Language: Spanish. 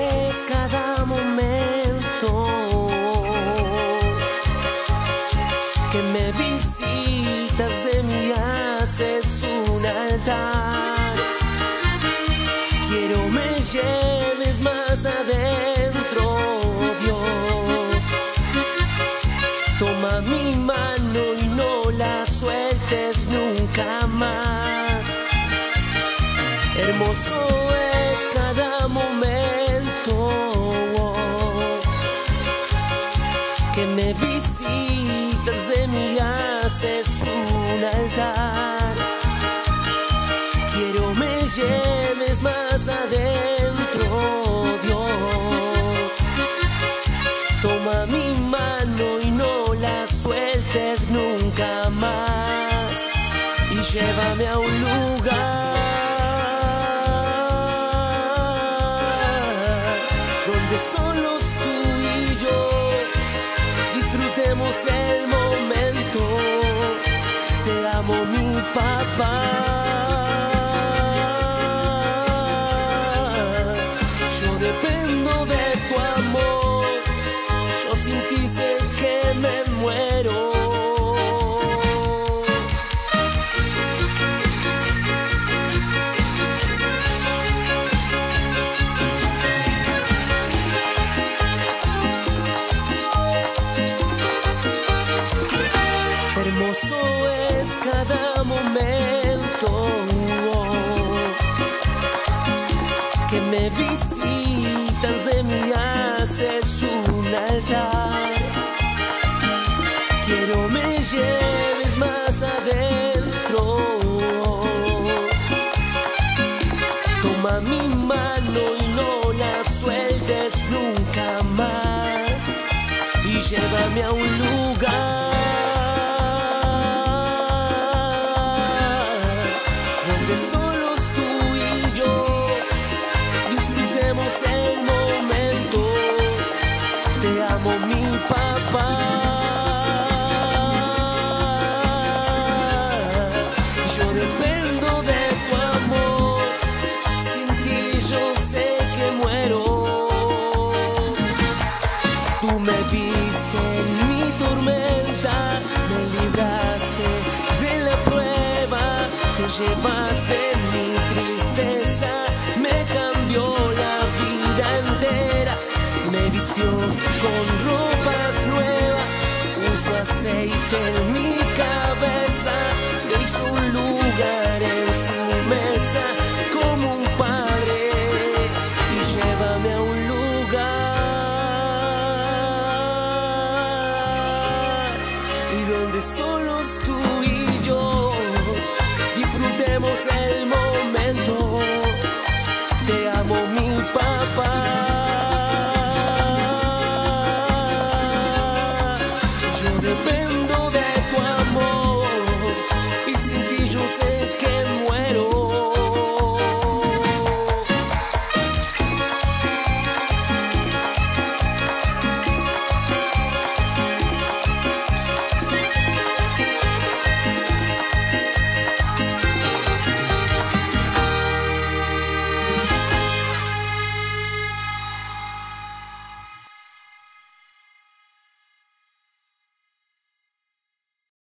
es cada momento que me visitas, de mí haces un altar. Quiero me lleves más adentro, Dios. Toma mi mano y no la sueltes nunca más. Hermoso es cada momento que me visitas, de mí haces un altar. Quiero me lleves más adentro, Dios. Toma mi mano y no la sueltes nunca más. Y llévame a un lugar donde solos tú y yo disfrutemos el momento. Te amo, mi papá. Yo dependo de tu amor. Yo sin ti sé que me muero. Hermoso es cada momento que me visitas, de mí haces un altar. Quiero me lleves más adentro. Toma mi mano y no la sueltes nunca más. Y llévame a un lugar donde solos tú y yo disfrutemos el momento. Te amo, mi papá. Yo dependo de tu amor. Sin ti yo sé que muero. Tú me viste en mi tormenta, me libraste de la prueba, te llevaste mi tristeza, me cambió la vida entera, me vistió con ropas nuevas, puso aceite en mi cabeza, me hizo un lugar en su mesa como un padre, y llévame a un lugar